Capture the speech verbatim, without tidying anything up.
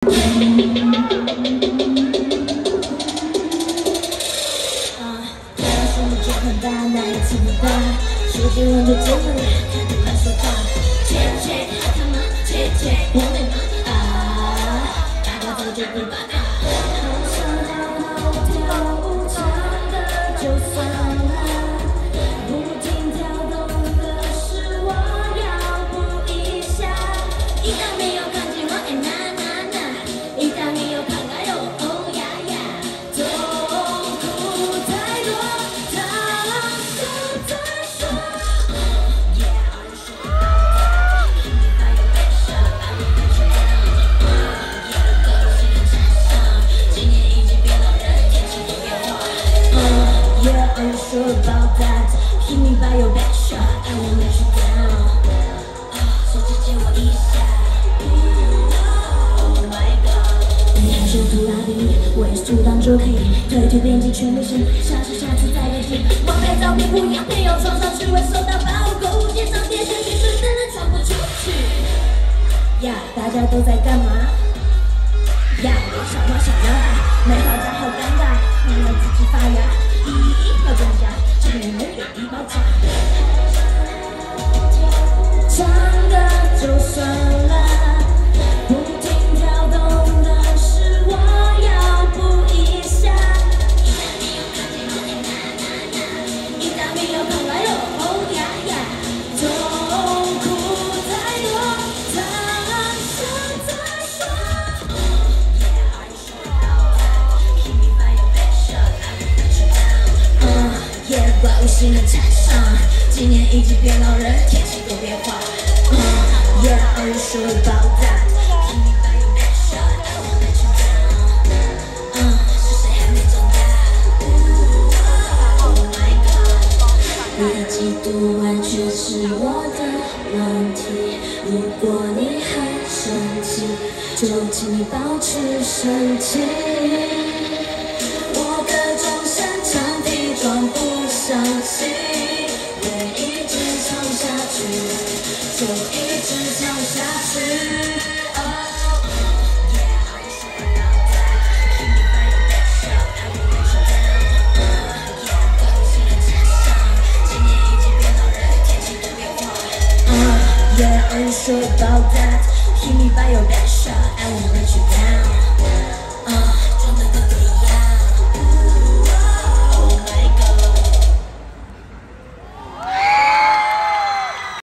记不到，手机温度这么热，看你乱说话。切切，他妈切切，我没嘛啊，大家早就不把它。好想好好跳舞，唱的就算了，不停跳动的是我腰部以下。一旦没有看见我，哎那那那，一旦没有看到哟，哦呀呀，痛苦太多。 Are you sure about that? Hit me by your back shot, I won't let you down. 手指借我一下。Oh my god！ 你还是图拉比，我也是阻挡就可以，推推编辑全流行，下次下次再来听。我被照片不一样，没有冲上去会受到保护，购物街上电线女生真的传不出去。呀，大家都在干嘛？呀，小花小摇摆，没好家好尴尬，忘了自己发芽。 咦，要专家，这里没有低爆炸。唱的就算了，不停跳动的是我腰部以下。一旦没有看来哟，哦呀呀，痛苦太多，他想再说。怪物新的战场，今年一级变老人，天气多变化。Uh, yeah, are you sure about that? Hit me by your back shot, I won't let you down. 嗯，是谁还没长大 ？Oh my god！ 你的嫉妒完全是我的问题。如果你很生气，就请你保持生气。我各种擅长地装不。 伤心，会一直唱下去，就一直唱下去。Oh, yeah, are you sure about that? Hit me by your back shot, I won't let you down. Uh, yeah, 怪物新的战场，今年一级变老人，天气多变化。Uh, yeah, are you sure about that? Hit me by your back shot, I won't let you down.